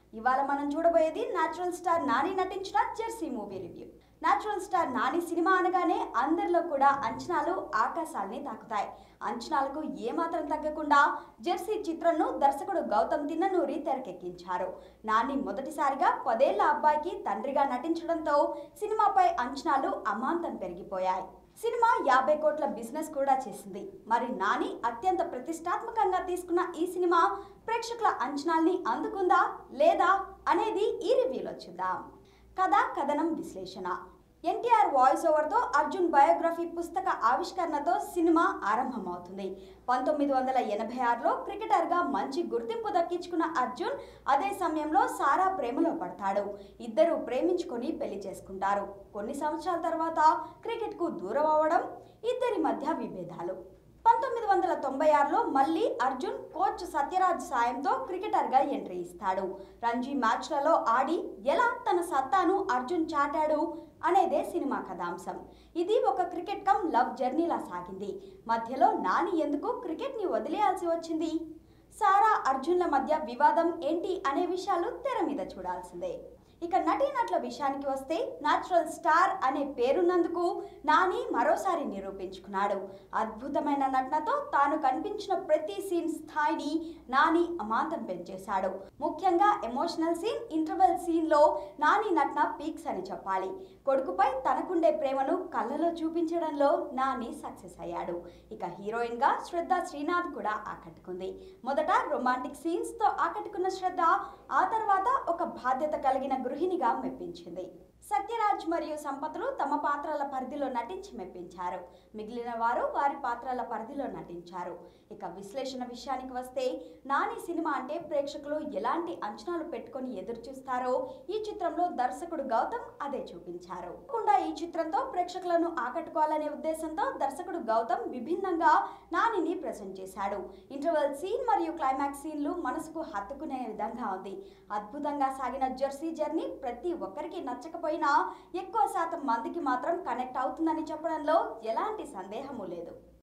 ఇవాళ మనం చూడబోయేది నేచురల్ స్టార్ నాని నటించిన Jersey movie review. Natural star Nani సినిమా అనగానే అందరిలో కూడా అంచనాలు ఆకాశాల్ని తాకుతాయి. అంచనాలకు ఏమాత్రం తగ్గకుండా జెర్సీ చిత్రంను దర్శకుడు గౌతమ్ తిన్ననూరి తెరకెక్కించారు. నాని మొదటిసారిగా 10 ఏళ్ల అబ్బాయికి తండ్రిగా నటించడంతో సినిమాపై అంచనాలు అమాంతం పెరిగిపోయాయి. సినిమా 50 కోట్ల బిజినెస్ కూడా చేసింది. మరి నాని అత్యంత ప్రతిష్టాత్మకంగా తీసుకున్న ఈ సినిమా ప్రేక్షకుల అంచనాల్ని అందుకుందా లేదా అనేది ఈ రివ్యూలో చూద్దాం. కథ, కథనం, విశ్లేషణ. ఎన్టీఆర్ వాయిస్ ఓవర్తో అర్జున్ బయోగ్రఫీ పుస్తక ఆవిష్కరణతో సినిమా ఆరంభమవుతుంది. 1986లో క్రికెటర్గా మంచి గుర్తింపు దక్కించుకున్న అర్జున్ అదే సమయంలో సారా ప్రేమలో పడతాడు. ఇద్దరు ప్రేమించుకొని పెళ్లి చేసుకుంటారు. కొన్ని సంవత్సరాల తర్వాత క్రికెట్కు దూరం అవ్వడం, ఇద్దరి మధ్య విభేదాలు. 1996లో మళ్ళీ అర్జున్ కోచ్ సత్యరాజ్ సాయంతో క్రికెటర్గా ఎంట్రీ ఇస్తాడు. రంజీ మ్యాచ్లలో ఆడి ఎలా తన సత్తాను అర్జున్ చాటాడు అనేదే సినిమా కథాంశం. ఇది ఒక క్రికెట్ కమ్ లవ్ జర్నీలా సాగింది. మధ్యలో నాని ఎందుకు క్రికెట్ని వదిలేయాల్సి వచ్చింది? సారా, అర్జున్ల మధ్య వివాదం ఏంటి అనే విషయాలు తెర మీద చూడాల్సిందే. ఇక నటీనటుల విషయానికి వస్తే నేచురల్ స్టార్ అనే పేరున్నందుకు నాని మరోసారి నిరూపించుకున్నాడు. అద్భుతమైన నటనతో తాను కనిపించిన ప్రతి సీన్ స్థాయిని నాని అమాంతం పెంచేశాడు. ముఖ్యంగా ఎమోషనల్ సీన్, ఇంటర్వెల్ సీన్లో నాని నటన పీక్స్ అని చెప్పాలి. కొడుకుపై తనకుండే ప్రేమను కళ్ళలో చూపించడంలో నాని సక్సెస్ అయ్యాడు. ఇక హీరోయిన్గా శ్రద్ధ శ్రీనాథ్ కూడా ఆకట్టుకుంది. మొదట రొమాంటిక్ సీన్స్తో ఆకట్టుకున్న శ్రద్ధ ఆ తర్వాత ఒక బాధ్యత కలిగిన గృహిణిగా మెప్పించింది. సత్యరాజ్ మరియు సంపత్లు తమ పాత్రల పరిధిలో నటించి మెప్పించారు. మిగిలిన వారు వారి పాత్రల పరిధిలో నటించారు. ఇక విశ్లేషణ విషయానికి వస్తే నాని సినిమా అంటే ప్రేక్షకులు ఎలాంటి అంచనాలు పెట్టుకొని ఎదురు చూస్తారో ఈ చిత్రంలో దర్శకుడు గౌతమ్ అదే చూపించారు. ఈ చిత్రంతో ప్రేక్షకులను ఆకట్టుకోవాలనే ఉద్దేశంతో దర్శకుడు గౌతమ్ విభిన్నంగా నానిని ప్రెజెంట్ చేశాడు. ఇంటర్వెల్ సీన్ మరియు క్లైమాక్స్ సీన్లు మనసుకు హత్తుకునే విధంగా ఉంది. అద్భుతంగా సాగిన జెర్సీ జర్నీ ప్రతి ఒక్కరికి నచ్చకపోయినా ఎక్కువ శాతం మందికి మాత్రం కనెక్ట్ అవుతుందని చెప్పడంలో ఎలాంటి సందేహము లేదు.